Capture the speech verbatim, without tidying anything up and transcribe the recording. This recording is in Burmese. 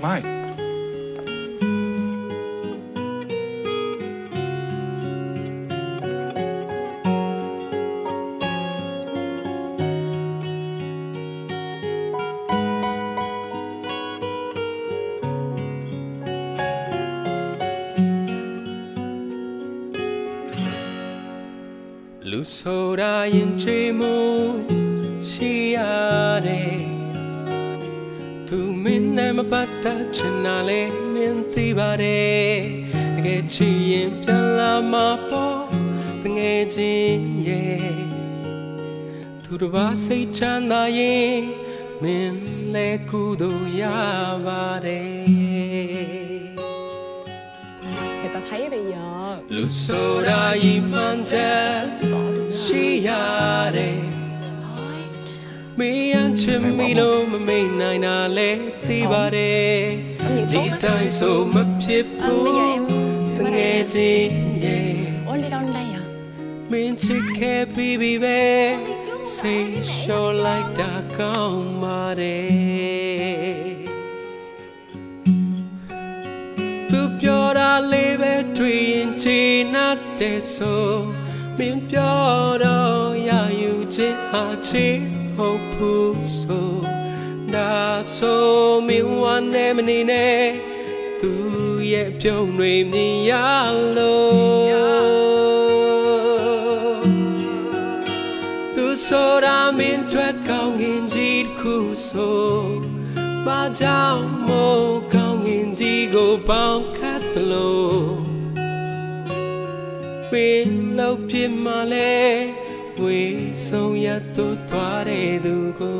မိုက်လူဆိုတာရင်ချေမှုရှိရတယ်သူမင်းနဲ့မပတ်သက်ချင်တာလေမင်းသိပါတယ်တကယ်ချစ်ရင်ပြန်လာမှာပေါ့တငယ်ချင်းရဲ့သူတစ်ပါးစိတ်ချမ်းသာရင်မင်းလဲကုသိုလ်ရပါတယ် người ta thấy bây giờ လူဆိုတာရင်မှန်ချက်ရှိရတယ်မင်းချစ်မိလို့မမိန်နိုင်တာလဲသိပါတယ်ဒီတိုင်းဆိုမဖြစ်ဘူးတငယ်ချင်းရဲ့ ôn đi đâu đây à မင်းချစ်ခဲ့ပြီးပြီပဲစိတ်လျှော့လိုက်တာကောင်းပါတယ်သူပြောတာလေးပဲတွေ့ရင်ချေနှတ်တဲ့ဆိုမင်းပြောတော့ရယူခြင်းဟာချေဟုတ်ဘူးဆိုဒါဆိုမင်းဝမ်းနဲ့မနေနဲ့သူရဲ့ပြုံးတွေမြင်ရလို့သူဆိုတာမင်းတွေ့ကောင်းရင်ကြီးတစ်ခုဆိုဘာကြောင့်မို့ကောင်းရင်ကြီးကိုပေါင်းခတ်သလိုပင်လောက်ဖြစ်မှလဲဝေဆုံးရတော့သွားတဲ့သူကို